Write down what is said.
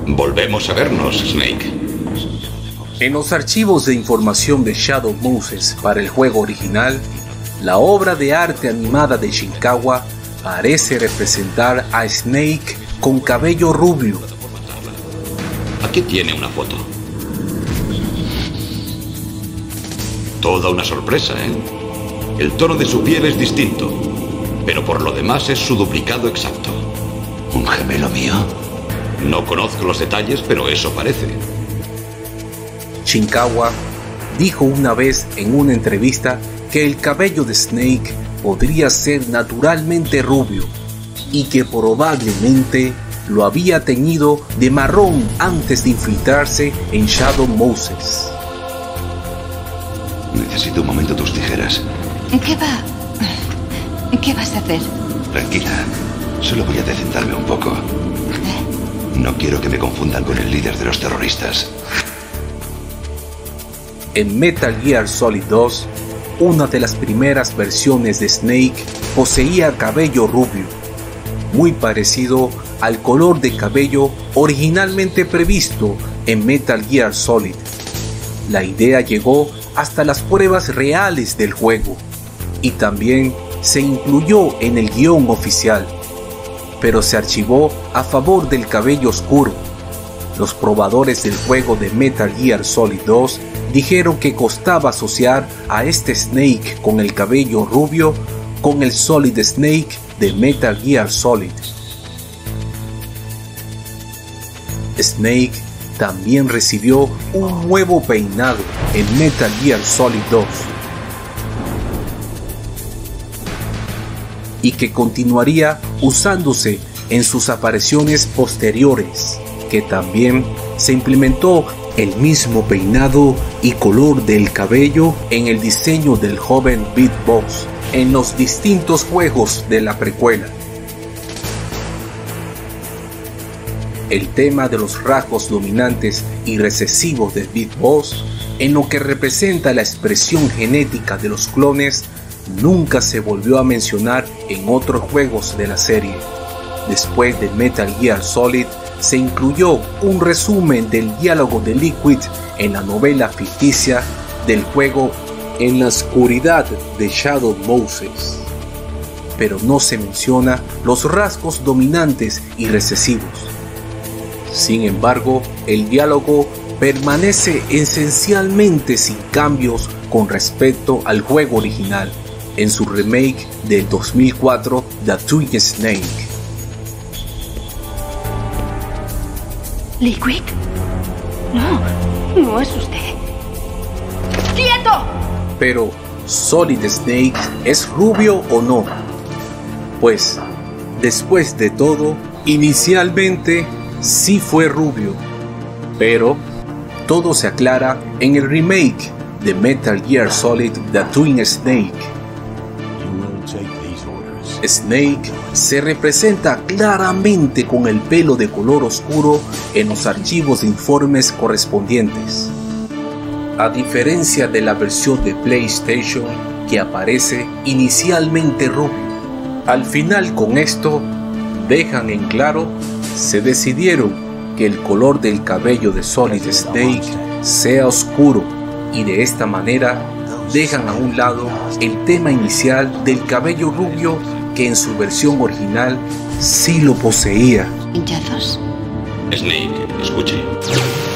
Volvemos a vernos, Snake. En los archivos de información de Shadow Moses para el juego original, la obra de arte animada de Shinkawa parece representar a Snake con cabello rubio. Aquí tiene una foto. Toda una sorpresa, ¿eh? El tono de su piel es distinto, pero por lo demás es su duplicado exacto. ¿Un gemelo mío? No conozco los detalles, pero eso parece. Shinkawa dijo una vez en una entrevista que el cabello de Snake podría ser naturalmente rubio y que probablemente lo había teñido de marrón antes de infiltrarse en Shadow Moses. Necesito un momento tus tijeras. ¿Qué vas a hacer? Tranquila, solo voy a decentarme un poco. No quiero que me confundan con el líder de los terroristas. En Metal Gear Solid 2, una de las primeras versiones de Snake poseía cabello rubio, muy parecido al color de cabello originalmente previsto en Metal Gear Solid. La idea llegó hasta las pruebas reales del juego y también se incluyó en el guión oficial, pero se archivó a favor del cabello oscuro. Los probadores del juego de Metal Gear Solid 2 dijeron que costaba asociar a este Snake con el cabello rubio con el Solid Snake de Metal Gear Solid. Snake también recibió un nuevo peinado en Metal Gear Solid 2 y que continuaría usándose en sus apariciones posteriores, que también se implementó el mismo peinado y color del cabello en el diseño del joven Big Boss en los distintos juegos de la precuela. El tema de los rasgos dominantes y recesivos de Big Boss, en lo que representa la expresión genética de los clones, nunca se volvió a mencionar en otros juegos de la serie. Después de Metal Gear Solid, se incluyó un resumen del diálogo de Liquid en la novela ficticia del juego En la oscuridad de Shadow Moses, pero no se menciona los rasgos dominantes y recesivos. Sin embargo, el diálogo permanece esencialmente sin cambios con respecto al juego original, en su remake del 2004, The Twin Snake. ¿Liquid? No es usted. ¡Quieto! Pero, ¿Solid Snake es rubio o no? Pues, después de todo, inicialmente sí fue rubio, pero todo se aclara en el remake de Metal Gear Solid The Twin Snake. Snake se representa claramente con el pelo de color oscuro en los archivos de informes correspondientes, a diferencia de la versión de PlayStation que aparece inicialmente rubio. Al final, con esto dejan en claro, se decidieron que el color del cabello de Solid Snake sea oscuro y de esta manera dejan a un lado el tema inicial del cabello rubio que en su versión original sí lo poseía. ¿Pinchazos? Snake, escuche.